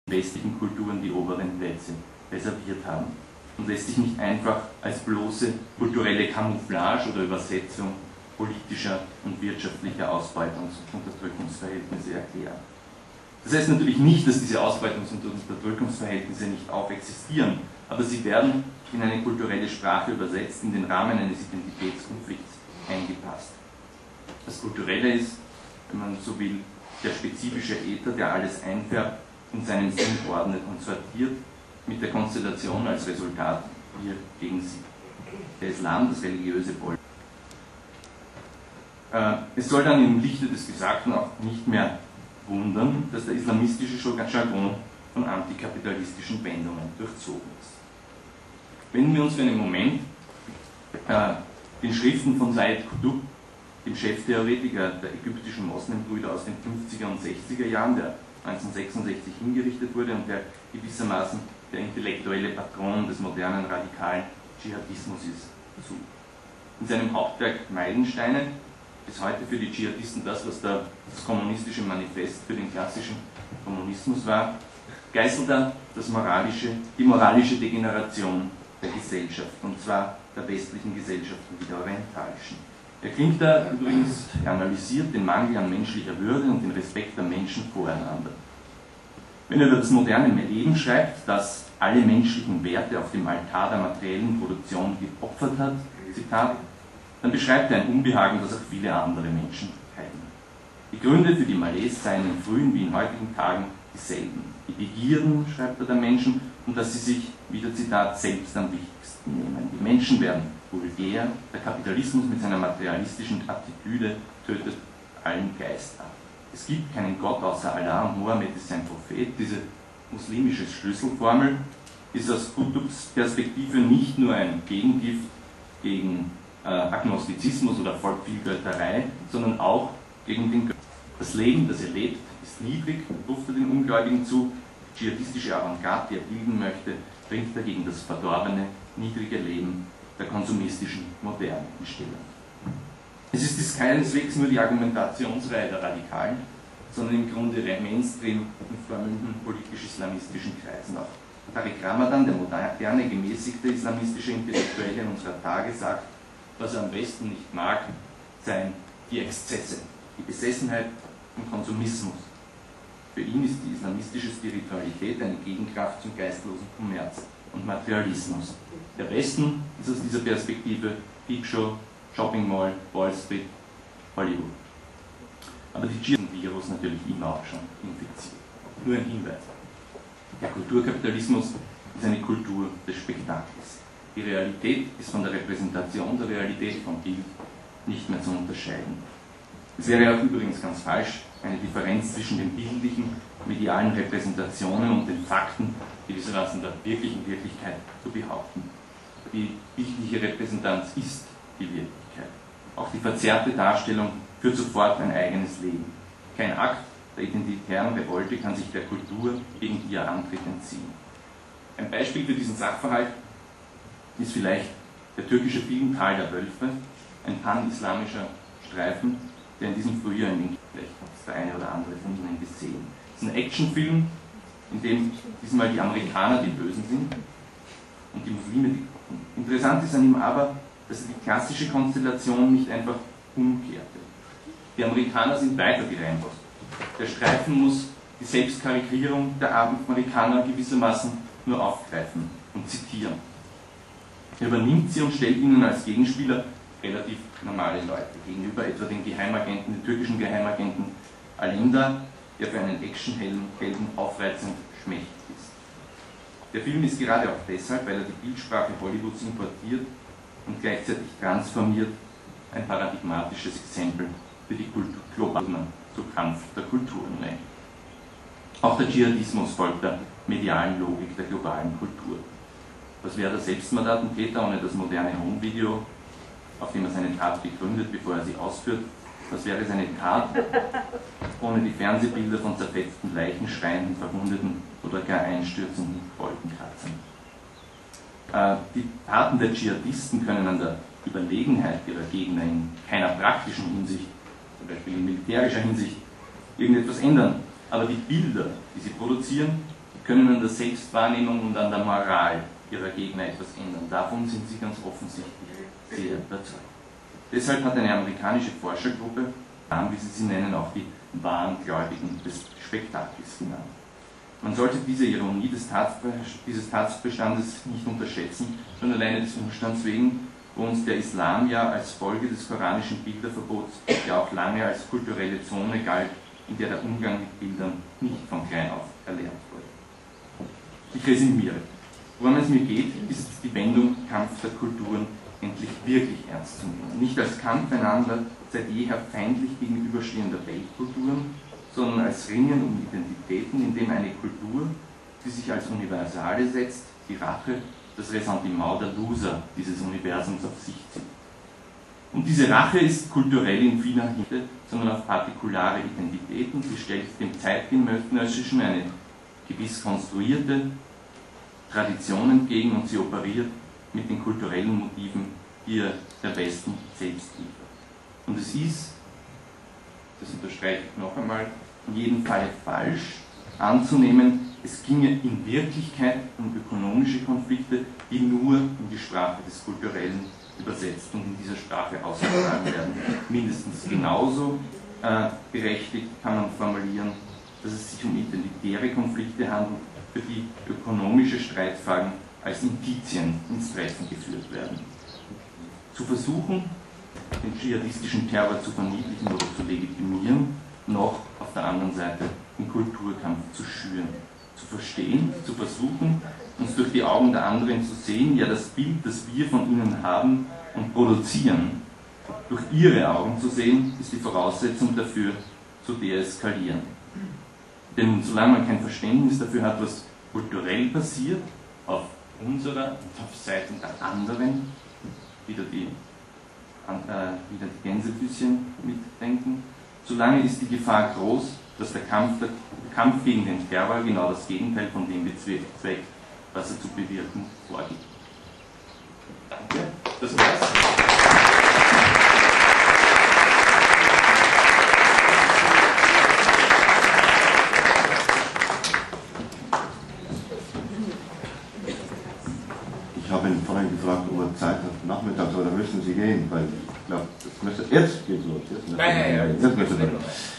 westlichen Kulturen die oberen Plätze reserviert haben und lässt sich nicht einfach als bloße kulturelle Camouflage oder Übersetzung politischer und wirtschaftlicher Ausbeutungs- und Unterdrückungsverhältnisse erklären. Das heißt natürlich nicht, dass diese Ausbeutungs- und Unterdrückungsverhältnisse nicht auch existieren, aber sie werden in eine kulturelle Sprache übersetzt, in den Rahmen eines Identitätskonflikts eingepasst. Das Kulturelle ist, wenn man so will, der spezifische Äther, der alles einfärbt, in seinen Sinn ordnet und sortiert, mit der Konstellation als Resultat wir gegen sie. Der Islam, das religiöse Volk. Es soll dann im Lichte des Gesagten auch nicht mehr wundern, dass der islamistische Jargon von antikapitalistischen Wendungen durchzogen ist. Wenn wir uns für einen Moment den Schriften von Said Qutb, dem Cheftheoretiker der ägyptischen Moslembrüder aus den 50er und 60er Jahren, der 1966 hingerichtet wurde und der gewissermaßen der intellektuelle Patron des modernen radikalen Dschihadismus ist, zu. In seinem Hauptwerk Meilensteine, bis heute für die Dschihadisten das, was das kommunistische Manifest für den klassischen Kommunismus war, geißelt er die moralische Degeneration der Gesellschaft, und zwar der westlichen Gesellschaften wie der orientalischen. Er klingt da übrigens, er analysiert den Mangel an menschlicher Würde und den Respekt der Menschen voreinander. Wenn er über das moderne Leben schreibt, das alle menschlichen Werte auf dem Altar der materiellen Produktion geopfert hat, Zitat, dann beschreibt er ein Unbehagen, das auch viele andere Menschen teilen. Die Gründe für die Malaise seien in frühen wie in heutigen Tagen dieselben. Die Begierden, schreibt er, der Menschen, und dass sie sich, wieder Zitat, selbst am wichtigsten nehmen. Die Menschen werden vulgär, der Kapitalismus mit seiner materialistischen Attitüde tötet allen Geist ab. Es gibt keinen Gott außer Allah und Mohammed ist sein Prophet. Diese muslimische Schlüsselformel ist aus Qutbs Perspektive nicht nur ein Gegengift gegen Agnostizismus oder Vielgötterei, sondern auch gegen den Götter. Das Leben, das er lebt, ist niedrig, ruft er den Ungläubigen zu. Die dschihadistische Avantgarde, die er bilden möchte, bringt dagegen das verdorbene, niedrige Leben der konsumistischen Moderne in Stellung. Es ist keineswegs nur die Argumentationsreihe der Radikalen, sondern im Grunde der Mainstream in formelnden politisch-islamistischen Kreisen auch. Tariq Ramadan, der moderne, gemäßigte islamistische Intellektuelle unserer Tage, sagt, was er am besten nicht mag, seien die Exzesse, die Besessenheit im Konsumismus. Für ihn ist die islamistische Spiritualität eine Gegenkraft zum geistlosen Kommerz und Materialismus. Der Westen ist aus dieser Perspektive Peepshow, Shopping Mall, Wall Street, Hollywood. Aber die Virus natürlich immer auch schon infiziert. Nur ein Hinweis. Der Kulturkapitalismus ist eine Kultur des Spektakels. Die Realität ist von der Repräsentation der Realität vom Bild nicht mehr zu unterscheiden. Es wäre auch übrigens ganz falsch, eine Differenz zwischen den bildlichen, medialen Repräsentationen und den Fakten gewissermaßen der wirklichen Wirklichkeit zu behaupten. Die bildliche Repräsentanz ist die Wirklichkeit. Auch die verzerrte Darstellung führt sofort ein eigenes Leben. Kein Akt der identitären Revolte kann sich der Kultur gegen ihr Antritt entziehen. Ein Beispiel für diesen Sachverhalt ist vielleicht der türkische Film Tal der Wölfe, ein pan-islamischer Streifen, der in diesem Frühjahr in den vielleicht hat der eine oder andere von Ihnen gesehen. Es ist ein Actionfilm, in dem diesmal die Amerikaner die Bösen sind und die Muslime die Guten. Interessant ist an ihm aber, dass er die klassische Konstellation nicht einfach umkehrte. Die Amerikaner sind weitergereimt. Der Streifen muss die Selbstkarikierung der Amerikaner gewissermaßen nur aufgreifen und zitieren. Er übernimmt sie und stellt ihnen als Gegenspieler relativ normale Leute gegenüber, etwa den Geheimagenten, den türkischen Geheimagenten Alemdar, der für einen Actionhelden aufreizend schmächtig ist. Der Film ist gerade auch deshalb, weil er die Bildsprache Hollywoods importiert und gleichzeitig transformiert, ein paradigmatisches Exempel für die globalen zu Kampf der Kulturen nennt. Auch der Dschihadismus folgt der medialen Logik der globalen Kultur. Was wäre der Selbstmordattentäter ohne das moderne Home-Video, auf dem er seine Tat begründet, bevor er sie ausführt? Was wäre seine Tat ohne die Fernsehbilder von zerfetzten Leichen, schreienden, verwundeten oder gar einstürzenden Wolkenkratzern? Die Taten der Dschihadisten können an der Überlegenheit ihrer Gegner in keiner praktischen Hinsicht, zum Beispiel in militärischer Hinsicht, irgendetwas ändern. Aber die Bilder, die sie produzieren, können an der Selbstwahrnehmung und an der Moral ihrer Gegner etwas ändern. Davon sind sie ganz offensichtlich sehr überzeugt. Deshalb hat eine amerikanische Forschergruppe, wie sie sie nennen, auch die wahren Gläubigen des Spektakels genannt. Man sollte diese Ironie dieses Tatbestandes nicht unterschätzen, schon alleine des Umstands wegen, wo uns der Islam ja als Folge des koranischen Bilderverbots ja auch lange als kulturelle Zone galt, in der der Umgang mit Bildern nicht von klein auf erlernt wurde. Ich resümiere. Worum es mir geht, ist die Wendung Kampf der Kulturen endlich wirklich ernst zu nehmen. Nicht als Kampf einander seit jeher feindlich gegenüberstehender Weltkulturen, sondern als Ringen um Identitäten, in dem eine Kultur, die sich als Universale setzt, die Rache, das Ressentiment der Loser dieses Universums auf sich zieht. Und diese Rache ist kulturell in vieler Hinsicht, sondern auf partikulare Identitäten, sie stellt dem Zeitgenössischen eine gewiss konstruierte Tradition entgegen und sie operiert mit den kulturellen Motiven, die ihr der Westen selbst liefert. Und es ist, das unterstreiche ich noch einmal, in jedem Fall falsch anzunehmen, es ginge in Wirklichkeit um ökonomische Konflikte, die nur in die Sprache des Kulturellen übersetzt und in dieser Sprache ausgetragen werden. Mindestens genauso berechtigt kann man formulieren, dass es sich um identitäre Konflikte handelt, für die ökonomische Streitfragen als Indizien ins Treffen geführt werden. Zu versuchen, den dschihadistischen Terror zu verniedlichen oder zu legitimieren, noch auf der anderen Seite den Kulturkampf zu schüren, zu verstehen, zu versuchen, uns durch die Augen der anderen zu sehen, ja das Bild, das wir von ihnen haben und produzieren, durch ihre Augen zu sehen, ist die Voraussetzung dafür, zu deeskalieren. Denn solange man kein Verständnis dafür hat, was kulturell passiert, auf unserer und auf Seiten der anderen, wieder die Gänsefüßchen mitdenken, solange ist die Gefahr groß, dass der Kampf gegen den Terror genau das Gegenteil von dem bezweckt, was er zu bewirken vorgibt. Danke, das war's. Ich habe ihn vorhin gefragt, ob er Zeit hat nachmittags, oder müssen Sie gehen? Weil ich glaube, jetzt geht's los. Jetzt müssen wir.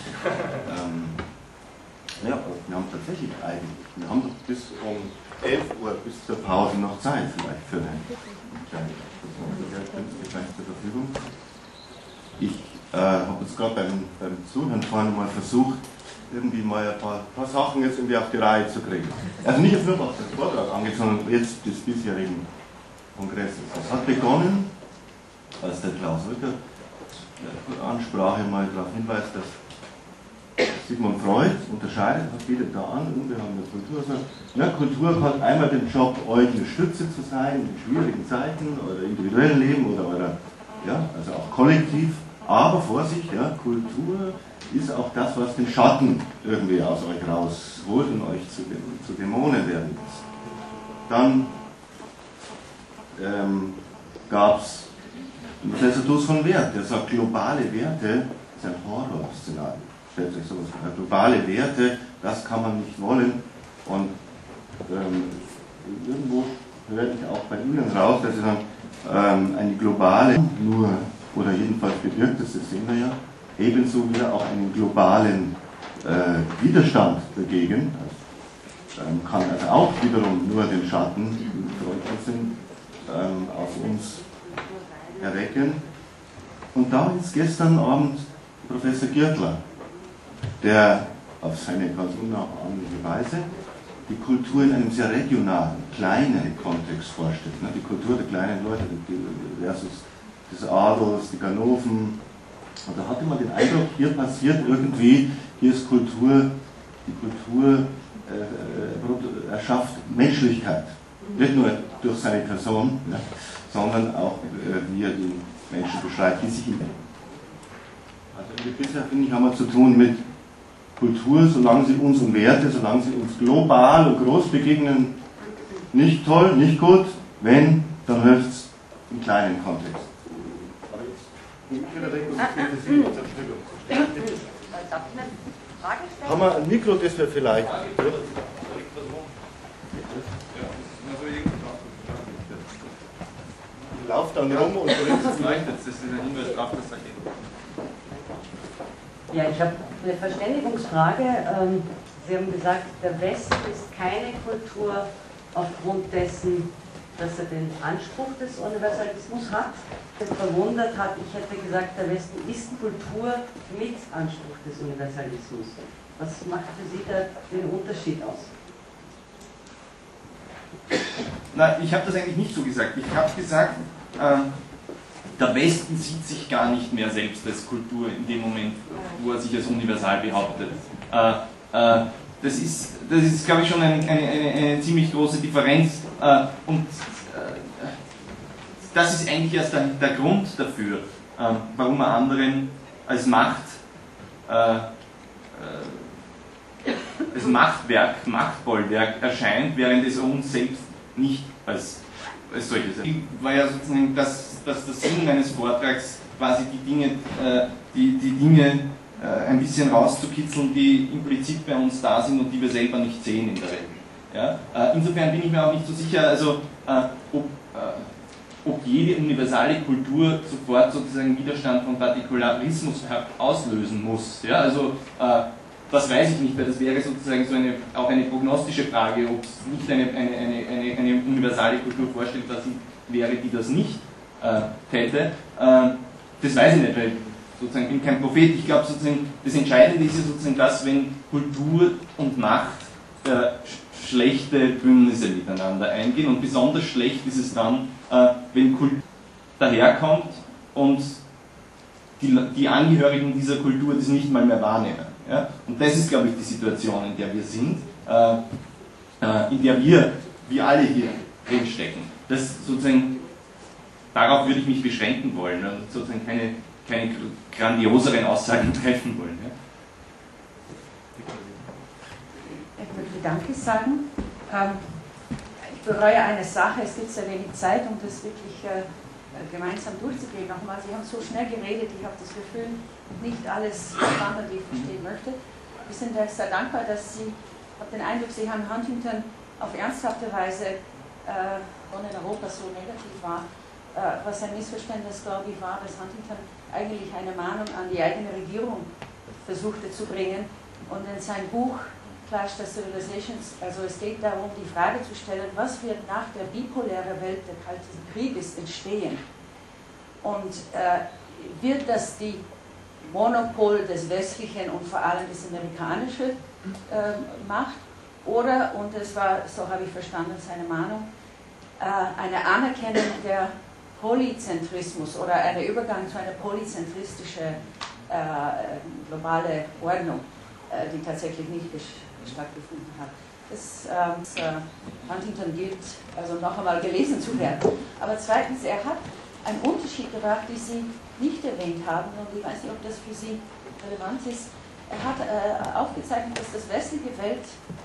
Ja, wir haben tatsächlich eigentlich, wir haben doch bis um 11 Uhr, bis zur Pause noch Zeit vielleicht für eine kleine zur Verfügung. Ich habe jetzt gerade beim Zuhören vorhin mal versucht, irgendwie mal ein paar Sachen jetzt irgendwie auf die Reihe zu kriegen. Also nicht nur was den Vortrag angeht, sondern jetzt des bisherigen Kongresses. Das hat begonnen, als der Klaus Rücker in der Ansprache mal darauf hinweist, dass Sigmund Freud unterscheidet, hat viele da an, unbehandelte Kultur, sagt, ja, Kultur hat einmal den Job, euch eine Stütze zu sein in schwierigen Zeiten, euer individuellen Leben oder euer, ja, also auch kollektiv, aber Vorsicht, ja, Kultur ist auch das, was den Schatten irgendwie aus euch rausholt und euch zu Dämonen werden lässt. Dann gab es Professor Dus von Werth, der sagt, globale Werte ist ein Horrorszenario. Stellt euch sowas vor. Globale Werte, das kann man nicht wollen. Und irgendwo höre ich auch bei Ihnen raus, dass Sie sagen, eine globale, nur, oder jedenfalls bewirkt es, das sehen wir ja, ebenso wieder auch einen globalen Widerstand dagegen. Das kann also auch wiederum nur den Schatten, die Freundlich sind, auf uns erwecken. Und da ist gestern Abend Professor Gürtler, der auf seine ganz unnachahmliche Weise die Kultur in einem sehr regionalen, kleinen Kontext vorstellt. Die Kultur der kleinen Leute versus des Adels, die Ganoven. Und da hatte man den Eindruck, hier passiert irgendwie, hier ist Kultur, die Kultur erschafft Menschlichkeit. Nicht nur durch seine Person, ja, sondern auch, wie er die Menschen beschreibt, die sich ihm nennen. Also bisher, finde ich, haben wir zu tun mit Kultur, solange sie uns und Werte, solange sie uns global und groß begegnen, nicht toll, nicht gut. Wenn, dann hilft es im kleinen Kontext. Aber jetzt, haben wir ein Mikro, das wir vielleicht... Lauf dann rum und bringst es leuchtet. Das ist ein Hinweis drauf, dass er geht. Ja, ich habe eine Verständigungsfrage. Sie haben gesagt, der Westen ist keine Kultur aufgrund dessen, dass er den Anspruch des Universalismus hat. Das verwundert hat, ich hätte gesagt, der Westen ist Kultur mit Anspruch des Universalismus. Was macht für Sie da den Unterschied aus? Na, ich habe das eigentlich nicht so gesagt. Ich habe gesagt, der Westen sieht sich gar nicht mehr selbst als Kultur in dem Moment, wo er sich als universal behauptet. Das ist glaube ich, schon eine ziemlich große Differenz. Und das ist eigentlich erst der Grund dafür, warum er anderen als als Machtwerk, Machtbollwerk erscheint, während es uns selbst nicht als solches. War ja sozusagen das Sinn meines Vortrags, quasi die Dinge ein bisschen rauszukitzeln, die implizit bei uns da sind und die wir selber nicht sehen in der Welt. Ja? Insofern bin ich mir auch nicht so sicher, also, ob jede universale Kultur sofort sozusagen Widerstand von Partikularismus auslösen muss. Ja? Also, das weiß ich nicht, weil das wäre sozusagen so auch eine prognostische Frage, ob es nicht eine universale Kultur vorstellbar wäre, die das nicht täte. Das weiß ich nicht, weil sozusagen bin kein Prophet. Ich glaube sozusagen, das Entscheidende ist ja sozusagen das, wenn Kultur und Macht schlechte Bündnisse miteinander eingehen, und besonders schlecht ist es dann, wenn Kultur daherkommt und die Angehörigen dieser Kultur das nicht mal mehr wahrnehmen. Ja? Und das ist, glaube ich, die Situation, in der wir sind, in der wir alle hier drinstecken. Das sozusagen, darauf würde ich mich beschränken wollen und sozusagen keine grandioseren Aussagen treffen wollen. Ja? Ich möchte Danke sagen. Ich bereue eine Sache, es gibt sehr wenig Zeit, um das wirklich gemeinsam durchzugehen. Nochmal, Sie haben so schnell geredet, ich habe das Gefühl, nicht alles verstanden, wie ich verstehen möchte. Wir sind sehr dankbar, dass Sie, ich habe den Eindruck, Sie haben Huntington auf ernsthafte Weise von in Europa so negativ war, was ein Missverständnis, glaube ich, war, dass Huntington eigentlich eine Mahnung an die eigene Regierung versuchte zu bringen, und in sein Buch Clash the Civilizations, also es geht darum, die Frage zu stellen, was wird nach der bipolären Welt des Kalten Krieges entstehen? Und wird das die Monopol des Westlichen und vor allem das amerikanische Macht? Oder, und das war, so habe ich verstanden, seine Mahnung, eine Anerkennung der Polyzentrismus oder ein Übergang zu einer polyzentristischen globale Ordnung, die tatsächlich nicht stattgefunden hat. Huntington gilt, also noch einmal gelesen zu werden. Aber zweitens, er hat einen Unterschied gemacht, den Sie nicht erwähnt haben, und ich weiß nicht, ob das für Sie relevant ist. Er hat aufgezeichnet, dass das westliche Welt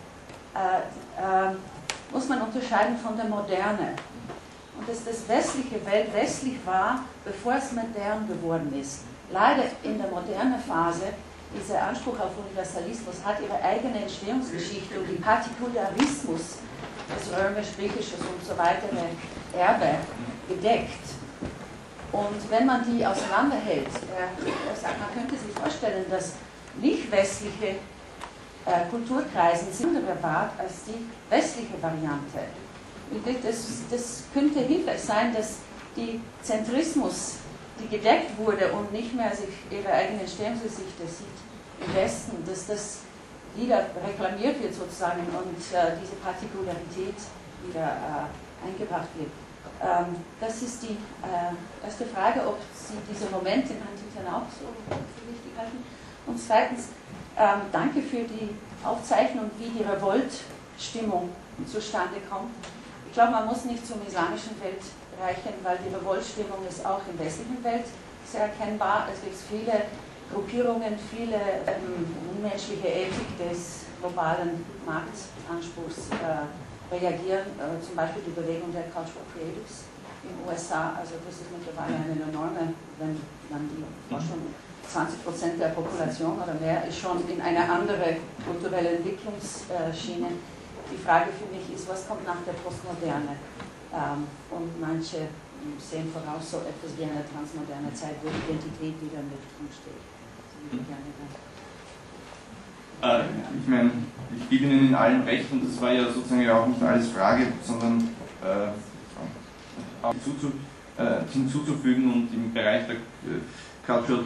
muss man unterscheiden von der Moderne. Und dass das westliche Welt westlich war, bevor es modern geworden ist. Leider in der modernen Phase, dieser Anspruch auf Universalismus hat ihre eigene Entstehungsgeschichte und den Partikularismus des römisch-griechischen und so weiter Erbe gedeckt. Und wenn man die auseinanderhält, sagt, man könnte sich vorstellen, dass nicht westliche Kulturkreisen sind bewahrt als die westliche Variante. Das könnte hilfreich sein, dass die Zentrismus, die gedeckt wurde und nicht mehr sich ihre eigene Entstehungsgeschichte sieht im Westen, dass das wieder reklamiert wird sozusagen und diese Partikularität wieder eingebracht wird. Das ist die erste Frage, ob Sie diesen Moment in Huntington auch so für wichtig halten. Und zweitens, danke für die Aufzeichnung, wie die Revoltstimmung zustande kommt. Ich glaube, man muss nicht zur islamischen Welt reichen, weil die Revoltstimmung ist auch in der westlichen Welt sehr erkennbar. Es gibt viele Gruppierungen, viele unmenschliche Ethik des globalen Marktanspruchs reagieren, zum Beispiel die Bewegung der Cultural Creatives in den USA. Also das ist mittlerweile eine enorme, wenn man die Forschung 20% der Population oder mehr ist schon in eine andere kulturelle Entwicklungsschiene. Die Frage für mich ist, was kommt nach der Postmoderne? Und manche sehen voraus so etwas wie eine transmoderne Zeit, wo Identität wieder mit drin steht. Ich meine, ich gebe Ihnen in allem recht und das war ja sozusagen ja auch nicht alles Frage, sondern hinzuzufügen und im Bereich der Cultural,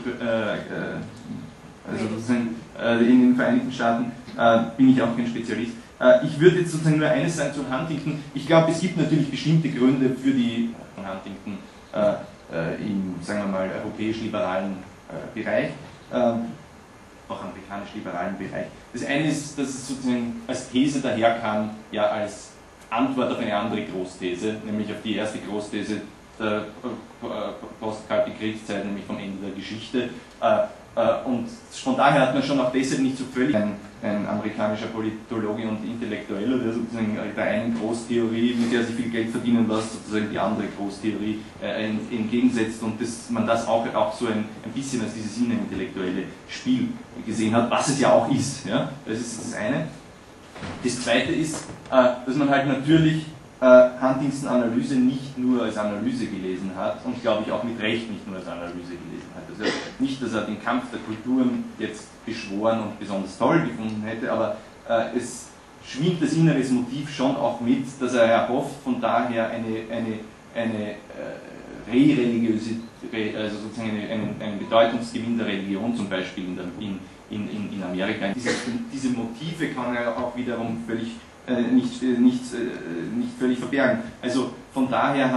also sozusagen in den Vereinigten Staaten bin ich auch kein Spezialist. Ich würde jetzt sozusagen nur eines sagen zu Huntington. Ich glaube, es gibt natürlich bestimmte Gründe für die Huntington im, sagen wir mal, europäisch-liberalen Bereich, auch amerikanisch-liberalen Bereich. Das eine ist, dass es sozusagen als These daherkam, ja als Antwort auf eine andere Großthese, nämlich auf die erste Großthese der postkalten Kriegszeit, nämlich vom Ende der Geschichte. Und von daher hat man schon auch deshalb nicht so völlig ein amerikanischer Politologe und Intellektueller, der sozusagen der einen Großtheorie, mit der sie viel Geld verdienen lässt, sozusagen die andere Großtheorie entgegensetzt und man das auch so ein bisschen als dieses intellektuelle Spiel gesehen hat, was es ja auch ist. Ja? Das ist das eine. Das zweite ist, dass man halt natürlich Huntingtons Analyse nicht nur als Analyse gelesen hat und glaube ich auch mit Recht nicht nur als Analyse gelesen hat. Also nicht, dass er den Kampf der Kulturen jetzt beschworen und besonders toll gefunden hätte, aber es schwingt das innere Motiv schon auch mit, dass er erhofft von daher eine re-religiöse, also sozusagen einen Bedeutungsgewinn der Religion zum Beispiel in Amerika. Diese Motive kann er auch wiederum völlig nicht völlig verbergen. Also von daher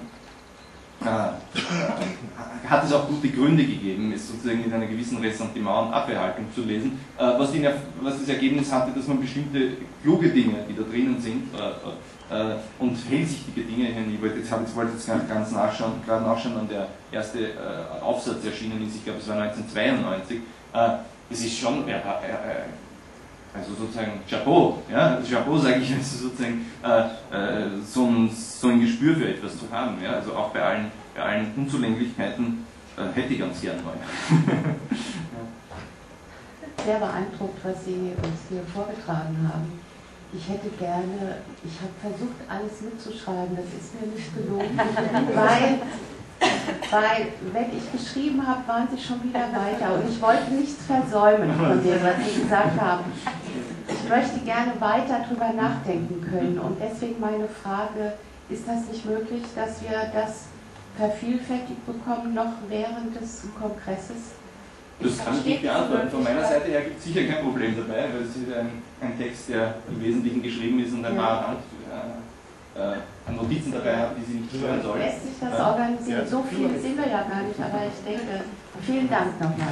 hat es auch gute Gründe gegeben, es sozusagen mit einer gewissen Ressentiment und Abwehrhaltung zu lesen, was das Ergebnis hatte, dass man bestimmte kluge Dinge, die da drinnen sind, und hellsichtige Dinge, ich wollte jetzt ganz gerade nachschauen, wann der erste Aufsatz erschienen ist, ich glaube es war 1992, es ist schon, also sozusagen Chapeau, ja, Chapeau sage ich, also sozusagen so ein Gespür für etwas zu haben, ja, also auch bei allen Unzulänglichkeiten hätte ich ganz gern mal. Sehr beeindruckt, was Sie uns hier vorgetragen haben. Ich hätte gerne, ich habe versucht, alles mitzuschreiben, das ist mir nicht gelungen, weil wenn ich geschrieben habe, waren Sie schon wieder weiter und ich wollte nichts versäumen von dem, was Sie gesagt haben. Ich möchte gerne weiter darüber nachdenken können und deswegen meine Frage, ist das nicht möglich, dass wir das vervielfältigt bekommen, noch während des Kongresses? Das kann ich nicht beantworten. Von meiner Seite her gibt es sicher kein Problem dabei, weil es ist ein Text, der im Wesentlichen geschrieben ist und ein paar Notizen dabei hat, die Sie nicht hören sollen. Lässt sich das organisieren? So viele sind wir ja gar nicht, aber ich denke, vielen Dank nochmal.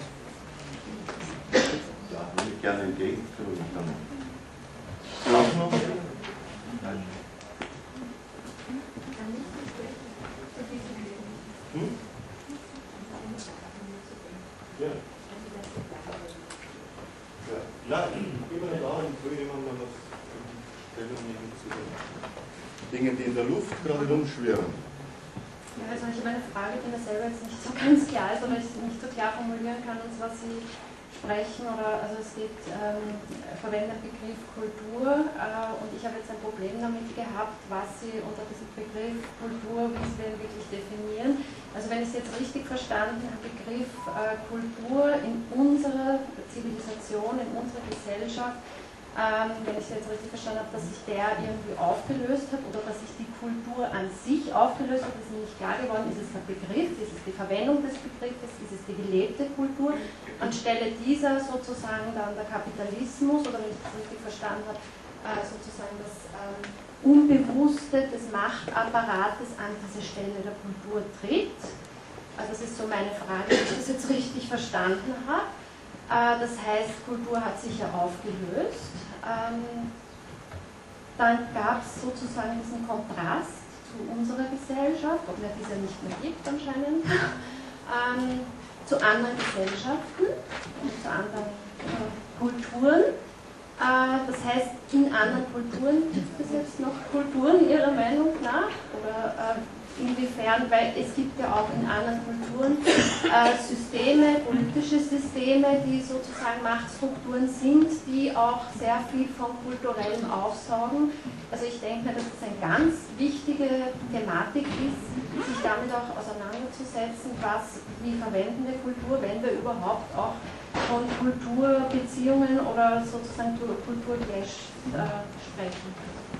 Ja, würde ich gerne entgegenführen. Ja, immer noch da, ich will jemandem noch was Stellung nehmen zu den Dingen, die in der Luft gerade rumschwirren. Ja, also ich habe eine Frage, die mir selber jetzt nicht so ganz klar ist oder ich nicht so klar formulieren kann, und zwar Sie sprechen, oder also es geht, verwenden den Begriff Kultur und ich habe jetzt ein Problem damit gehabt, was Sie unter diesem Begriff Kultur, wie Sie den wirklich definieren. Also wenn ich es jetzt richtig verstanden habe, Begriff Kultur in unserer Zivilisation, in unserer Gesellschaft, wenn ich es jetzt richtig verstanden habe, dass sich der irgendwie aufgelöst hat oder dass sich die Kultur an sich aufgelöst hat, ist mir nicht klar geworden. Ist es der Begriff, ist es die Verwendung des Begriffes, ist es die gelebte Kultur? Anstelle dieser sozusagen dann der Kapitalismus, oder wenn ich das richtig verstanden habe, sozusagen das Unbewusste des Machtapparates an diese Stelle der Kultur tritt. Also das ist so meine Frage, ob ich das jetzt richtig verstanden habe. Das heißt, Kultur hat sich ja aufgelöst. Dann gab es sozusagen diesen Kontrast zu unserer Gesellschaft, ob es diese nicht mehr gibt anscheinend, zu anderen Gesellschaften und zu anderen Kulturen. Das heißt, in anderen Kulturen gibt es jetzt noch Kulturen Ihrer Meinung nach? Oder Inwiefern, weil es gibt ja auch in anderen Kulturen Systeme, politische Systeme, die sozusagen Machtstrukturen sind, die auch sehr viel von Kulturellem aufsaugen. Also ich denke mir, dass es eine ganz wichtige Thematik ist, sich damit auch auseinanderzusetzen, wie verwenden wir Kultur, wenn wir überhaupt auch von Kulturbeziehungen oder sozusagen Kulturclash sprechen.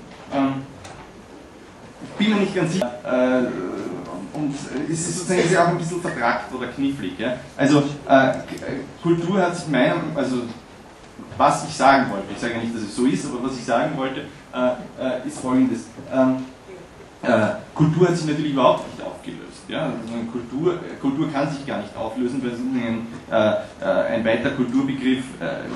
Ich bin mir nicht ganz sicher, und es ist sozusagen auch ein bisschen vertrackt oder knifflig. Ja? Also Kultur hat sich also was ich sagen wollte, ich sage nicht, dass es so ist, aber was ich sagen wollte, ist folgendes. Kultur hat sich natürlich überhaupt nicht aufgelöst. Ja? Also Kultur kann sich gar nicht auflösen, weil ein weiter Kulturbegriff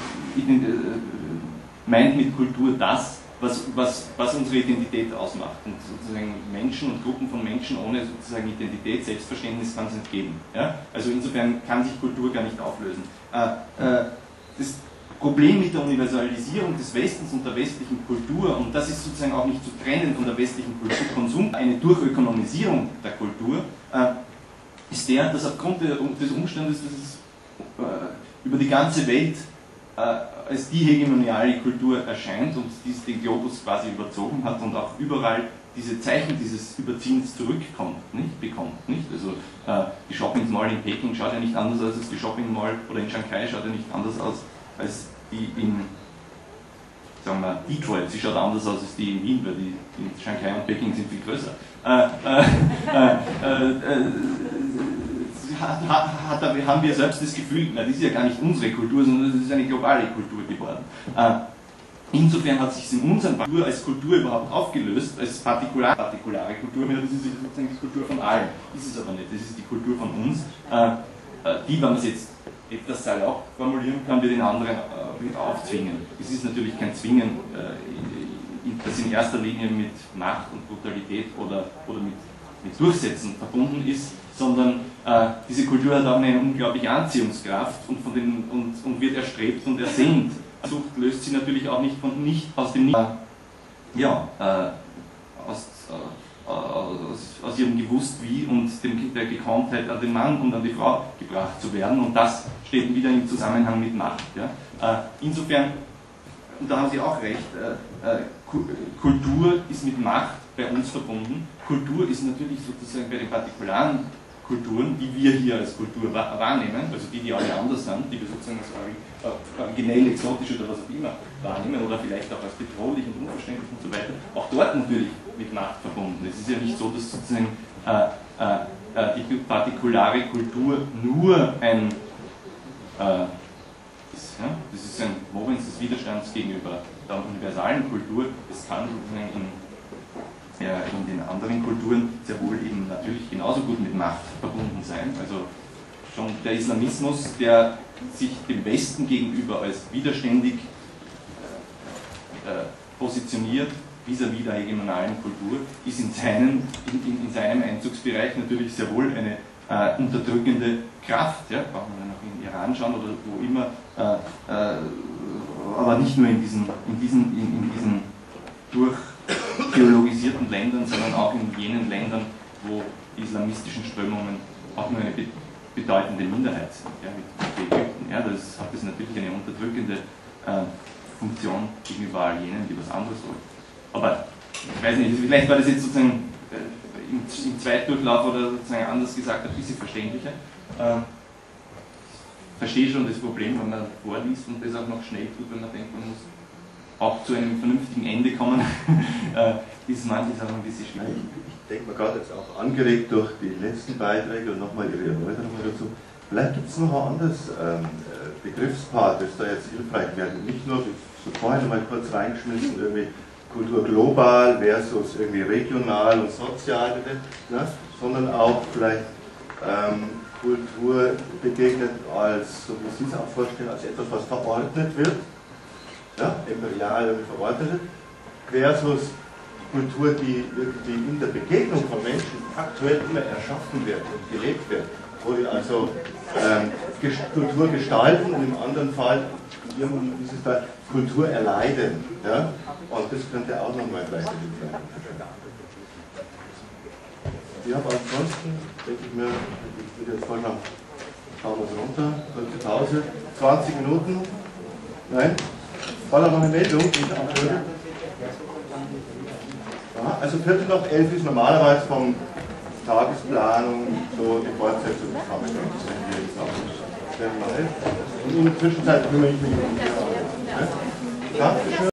meint mit Kultur das, was unsere Identität ausmacht. Und sozusagen Menschen und Gruppen von Menschen ohne sozusagen Identität, Selbstverständnis kann es nicht geben. Ja? Also insofern kann sich Kultur gar nicht auflösen. Das Problem mit der Universalisierung des Westens und der westlichen Kultur, und das ist sozusagen auch nicht zu trennen von der westlichen Kulturkonsum, eine Durchökonomisierung der Kultur, ist der, dass aufgrund des Umstandes, dass es über die ganze Welt als die hegemoniale Kultur erscheint und dies den Globus quasi überzogen hat und auch überall diese Zeichen dieses Überziehens zurückbekommt. Also die Shopping Mall in Peking schaut ja nicht anders aus als die Shopping Mall, oder in Shanghai schaut ja nicht anders aus als die in, sagen wir, Detroit. Sie schaut anders aus als die in Wien, weil die in Shanghai und Peking sind viel größer. Haben wir selbst das Gefühl, das ist ja gar nicht unsere Kultur, sondern das ist eine globale Kultur geworden. Insofern hat sich in unserer Kultur als Kultur überhaupt aufgelöst, als partikulare Kultur, das ist sozusagen die Kultur von allen. Ist es aber nicht, das ist die Kultur von uns, die, wenn man es jetzt etwas salopp formulieren kann, wir den anderen aufzwingen. Es ist natürlich kein Zwingen, das in erster Linie mit Macht und Brutalität oder mit Durchsetzen verbunden ist, sondern diese Kultur hat auch eine unglaubliche Anziehungskraft und wird erstrebt und ersehnt. Sucht löst sie natürlich auch nicht aus dem aus ihrem Gewusst wie und der Gekommtheit an den Mann und an die Frau gebracht zu werden, und das steht wieder im Zusammenhang mit Macht. Ja? Insofern, und da haben Sie auch recht, Kultur ist mit Macht bei uns verbunden. Kultur ist natürlich sozusagen bei den partikularen Kulturen, die wir hier als Kultur wahrnehmen, also die alle anders sind, die wir sozusagen als originell, exotisch oder was auch immer wahrnehmen, oder vielleicht auch als bedrohlich und unverständlich und so weiter, auch dort natürlich mit Macht verbunden. Es ist ja nicht so, dass sozusagen die partikulare Kultur nur ein ist. Ja? Das ist ein Moment des Widerstands gegenüber der universalen Kultur. Es kann sozusagen in den anderen Kulturen sehr wohl eben natürlich genauso gut mit Macht verbunden sein. Also schon der Islamismus, der sich dem Westen gegenüber als widerständig positioniert, vis-à-vis der hegemonalen Kultur, ist in seinem Einzugsbereich natürlich sehr wohl eine unterdrückende Kraft. Ja? Brauchen wir noch in Iran schauen oder wo immer, aber nicht nur in diesen durchtheologisierten Ländern, sondern auch in jenen Ländern, wo die islamistischen Strömungen auch nur eine bedeutende Minderheit sind. Ja? Mit Ägypten, ja? Das hat natürlich eine unterdrückende Funktion gegenüber all jenen, die was anderes wollen. Aber ich weiß nicht, vielleicht war das jetzt sozusagen im Zweitdurchlauf oder sozusagen anders gesagt ein bisschen verständlicher. Ich verstehe schon das Problem, wenn man vorliest und das auch noch schnell tut, wenn man denkt, man muss auch zu einem vernünftigen Ende kommen, ist manches auch ein bisschen schwierig. Ich denke mal gerade jetzt auch angeregt durch die letzten Beiträge und nochmal Ihre Erläuterungen dazu. Vielleicht gibt es noch ein anderes Begriffspaar, das da jetzt hilfreich wäre. Nicht nur, so vorhin mal kurz reingeschmissen, irgendwie Kultur global versus irgendwie regional und sozial, ne? Sondern auch vielleicht Kultur begegnet als, so wie Sie es auch vorstellen, als etwas, was verordnet wird, ja? Imperial und verordnet, versus Kultur, die irgendwie in der Begegnung von Menschen aktuell immer erschaffen wird und gelebt wird, wo die also Kultur gestalten und im anderen Fall, in diesem Fall, Kultur erleiden. Ja? Und das könnte auch nochmal gleich sein. Ja, aber ansonsten denke ich mir, ich würde jetzt vorschlagen, schauen wir es runter, kurze Pause, 20 Minuten. Nein? War da noch eine Meldung, die ich anführe? Ja, also 11:15 ist normalerweise vom Tagesplanung so die Fortsetzung des Vormittags, wenn wir jetzt auch nicht. Und in der Zwischenzeit kümmere ich mich um die Arbeit. Dankeschön.